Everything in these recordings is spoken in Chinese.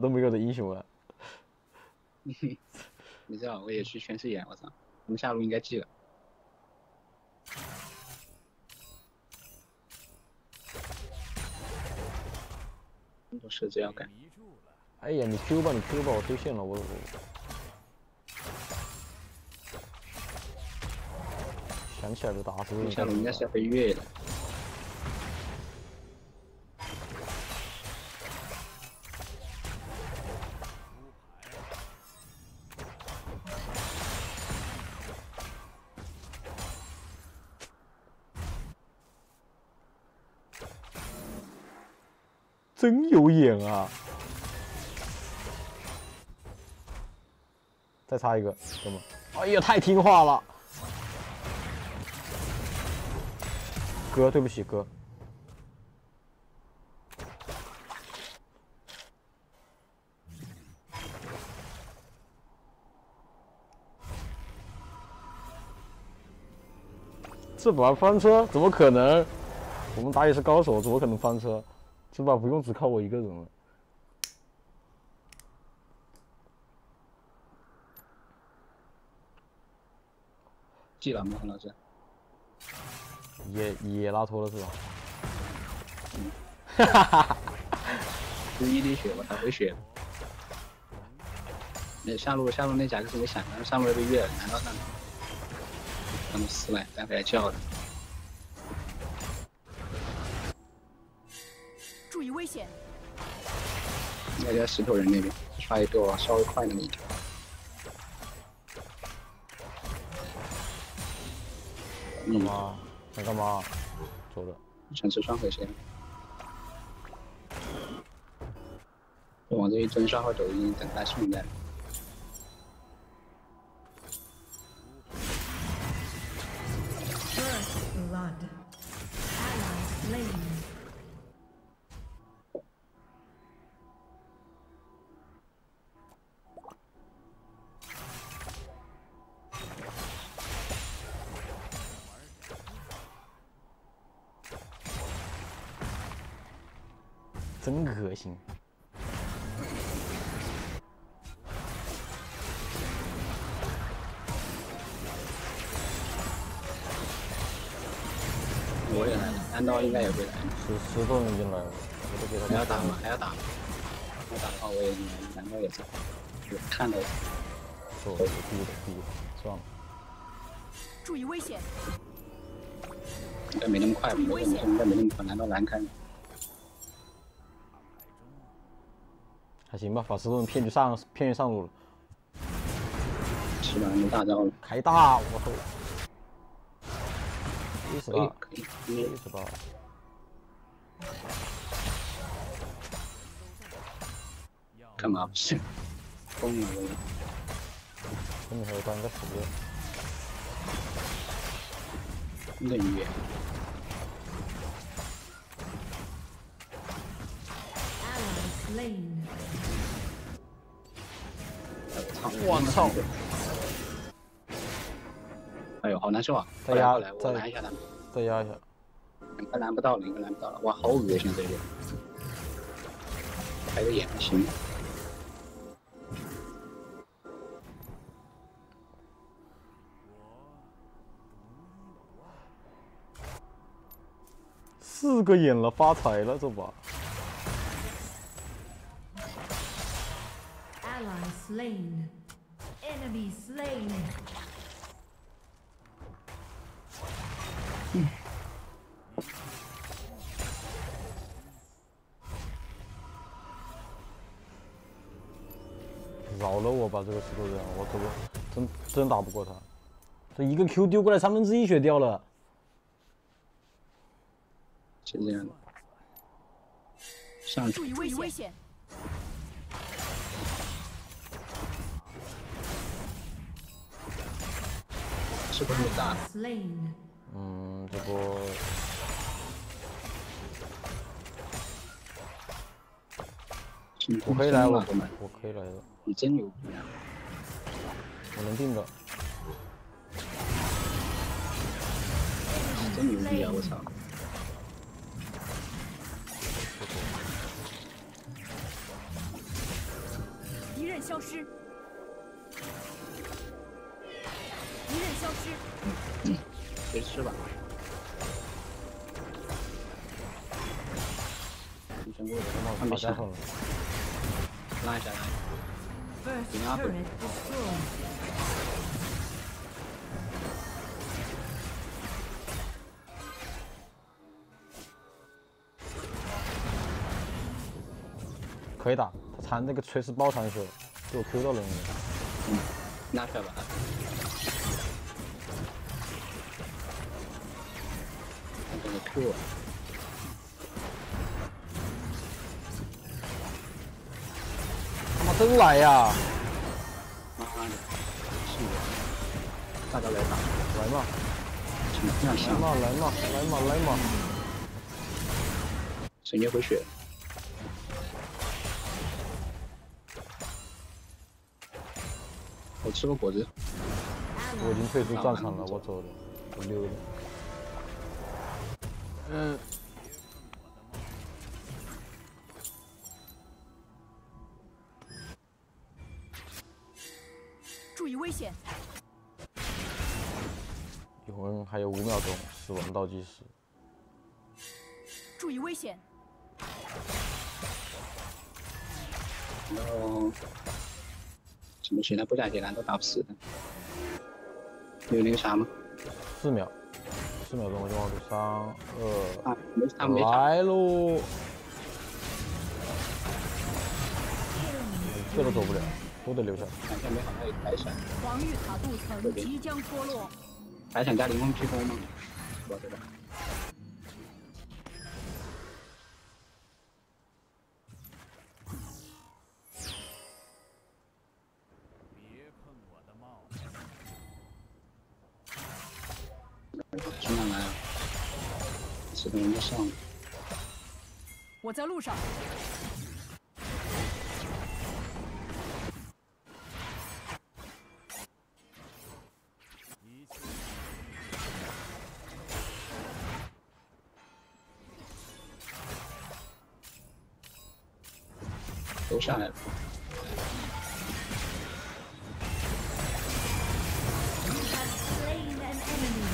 都没有的英雄了。 你知道我也去全视野，我操！我们下路应该记了。很多设置要改。 哎呀，你 Q 吧，你 Q 吧，我推线了，我想起来就打死。 下路应该是要被越的。 真有眼啊！再插一个，哥们！哎呀，太听话了，哥，对不起，哥。这把翻车怎么可能？我们打野是高手，怎么可能翻车？这把不用只靠我一个人了。 记了吗，洪老师？ 也拉脱了是吧？ 哈哈哈！就一滴血，我操，回血。那下路那甲就是我想的，上路被越了，难道上？他们死了，待会来叫的。 注意危险！ 应该在石头人那边刷一个稍微快那么一条。 干嘛？想干嘛？走了。 想吃双回血。往这一蹲，刷会抖音，等他送来。 真恶心！ 我也来了，安刀应该也会来。 十多人进来了，我都给他。 还要打吗？还要打吗？要打的话，我也难道也在？就看到。 走，逼的，算了。 注意危险！ 应该没那么快，应该没那么快，难道难看？ 还行吧，法师盾骗去上路了。 是吧？没大招了。 开大，我操！18， 可以 18。 干嘛不是？疯了我！ 后面还有单个死掉。 那鱼。 我操！ 哎呦，好难受啊！ 再压， 我拦一下他们。 再压一下。 两个拦不到了，一个拦不到了，哇，好恶心这个。开个眼行。 4个眼了，发财了这把。 Ally slain. Enemy slain. 饶了我吧，这个石头人，我这个真打不过他。这一个 Q 丢过来1/3血掉了。 是这样的。上注意危险！ 是不是很大？ 这波我可以来，我可以来的。 你真牛逼啊！ 我能定的。 真牛逼啊！我操！ 消失，敌人消失， 别吃吧。你全部他没下， 打架了， 拉一下拉。 First Yeah. turret destroyed. 可以打，他残那个锤石爆残血，给我 Q 到了你。 拉出来吧。这个 Q 啊。 他妈真来呀！ 妈的，是的，大招来打， 来嘛， 什么样像？ 来嘛！ 神月回血。我吃过果子。 我已经退出战场了，我走了，我溜了。 注意危险！ 永恩还有5秒钟，死亡倒计时。 注意危险！ 然后什么其他部下简单都打不死的。有那个啥吗？ 4秒钟我就往里3、 啊，他 2， 没啥。 来喽！这都走不了，都得留下。 好像没好像有白闪， 防御塔镀层即将脱落， 白闪加灵风披风吗？不知道。去哪来啊？4个人就上了。 我在路上。 都上来了。 Slain an enemy.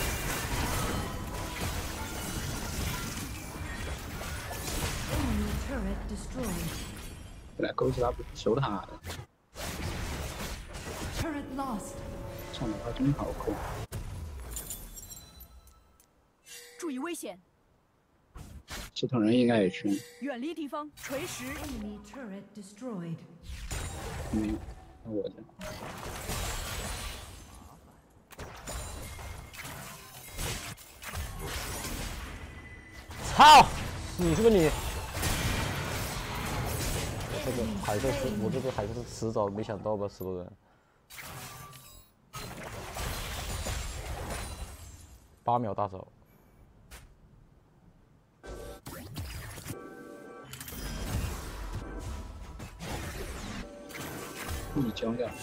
Enemy turret destroyed. 本来钩子他不守塔的， Turret lost. 上的话真好扣。 注意危险！ 系统人应该也去， 远离敌方，垂直。 Enemy turret destroyed. 没有。那我的。 操！你是不是你？这个海瑟斯，我这个海瑟斯迟早没想到吧，石头人。8秒大招。 你交掉。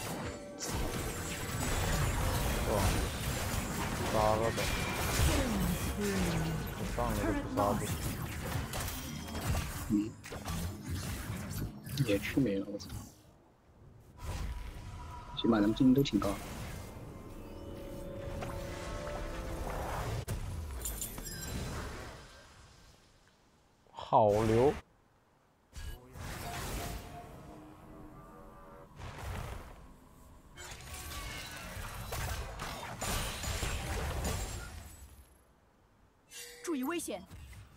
哇！杀了的， Killing spree. 上了就不杀不行。 嗯。也去没了，我操！起码咱们经济都挺高的。 好流！ 注意危险！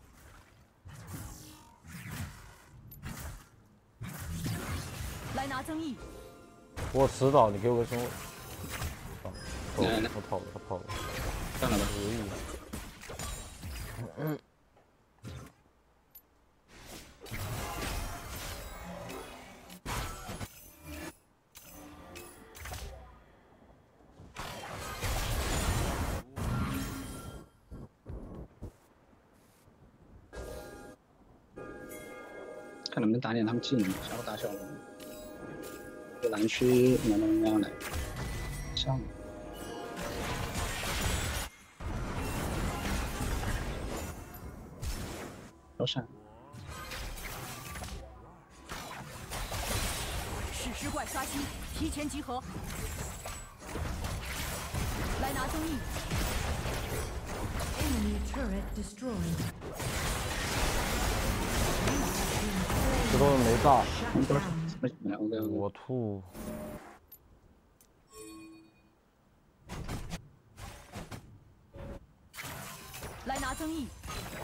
来拿增益！ 我迟早，你给我个生物。 来来来我跑了，他跑了。 上来吧。看能不能打点他们技能，小打小龙。这蓝区能量来，上。都上。 是尸怪刷新，提前集合。来拿增益。 Enemy turret destroyed. 石头没炸， Shut down. OK， 我吐。 来拿增益。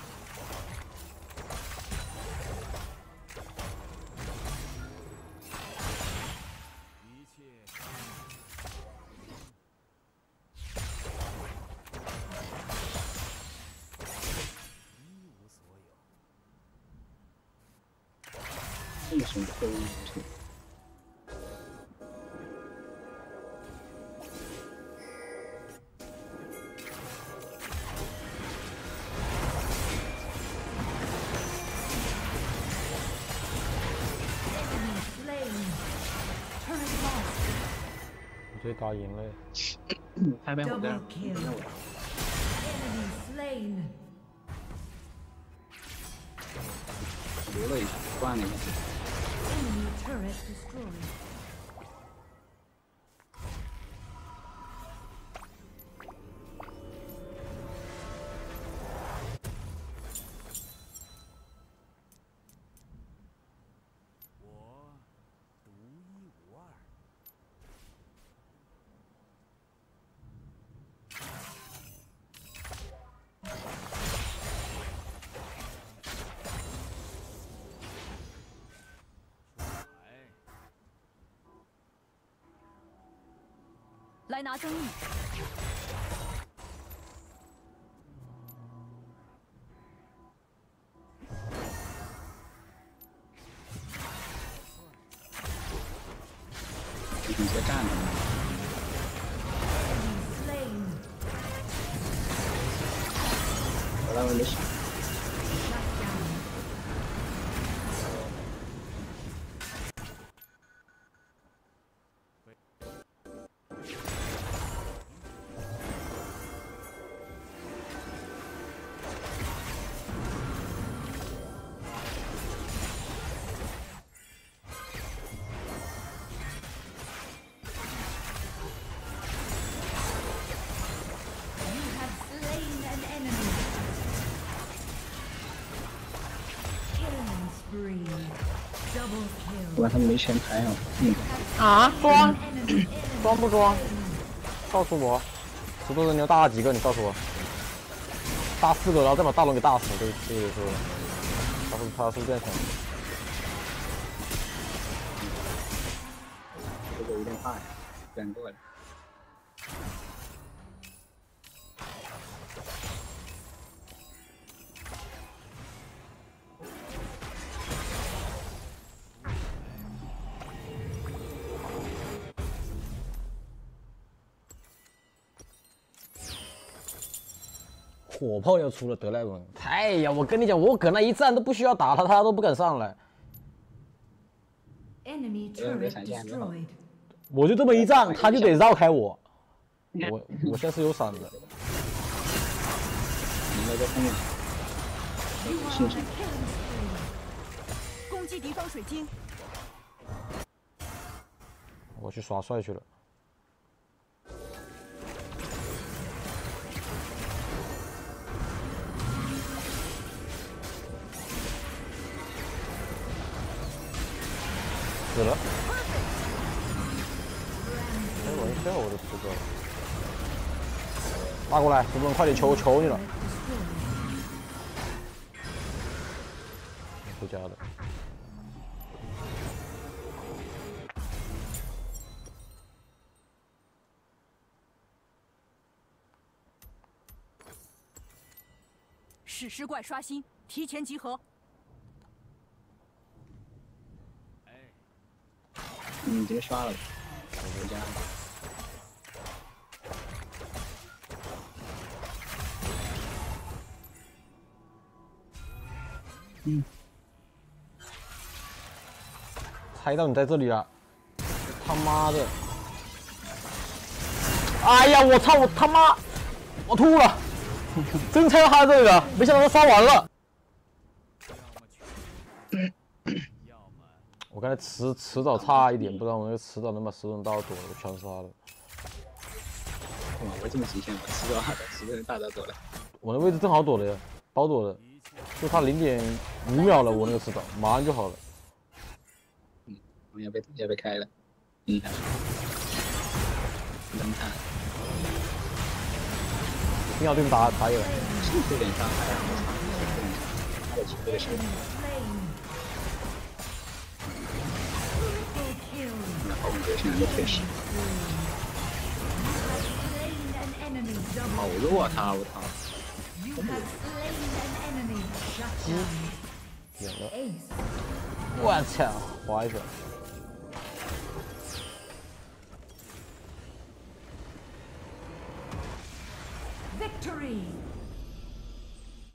这什么都 Enemy slain. Turret lost. 你这打赢了。 拍拍我这儿 Double kill. Enemy slain. 留了一下，断了一下。 Enemy turret destroyed. 来拿增益。 你别站着。 Enemy slain. 我来，我没想。 Shut down. You have slain an enemy. Killing spree. Double 我 kill. 看他们没前排啊。 啊，装 Enemy 装不装？告诉我，石头人牛大了几个？你告诉我。大4个，然后再把大龙给大死，对说的。他是不是变成？ 这个有点怕呀，敢过来。 火炮要出了，德莱文！哎呀，我跟你讲，我搁那一站都不需要打他，他都不敢上来。 Enemy turret destroyed. 我就这么一站，他就得绕开我。我现在是有闪的。 你那个后面， You are 是 on 是 a。killing spree. 攻击敌方水晶。 我去耍帅去了。死了！开玩笑，我都死了。拉过来，主播快点求你了。 Turret destroyed. 回家的。 史诗怪刷新，提前集合。 你直接刷了吧，我回家了。 猜到你在这里了，他妈的！哎呀，我操！我他妈，我吐了！真猜到他在这里了，没想到他刷完了。 我刚才迟早差一点，不知道我那个迟早能把石人大躲了，我全杀了。 哇，我这么极限，我吃到10个人大招走了。 我那位置正好躲的呀，包躲的，就差0.5秒了，我那个迟早马上就好了。 我要被开了。冷他， 一定要对面打野了。 是有点伤害啊！他的这个是。 然后我就现在就退市，好弱啊他！我操！ 演了，我操，滑一下。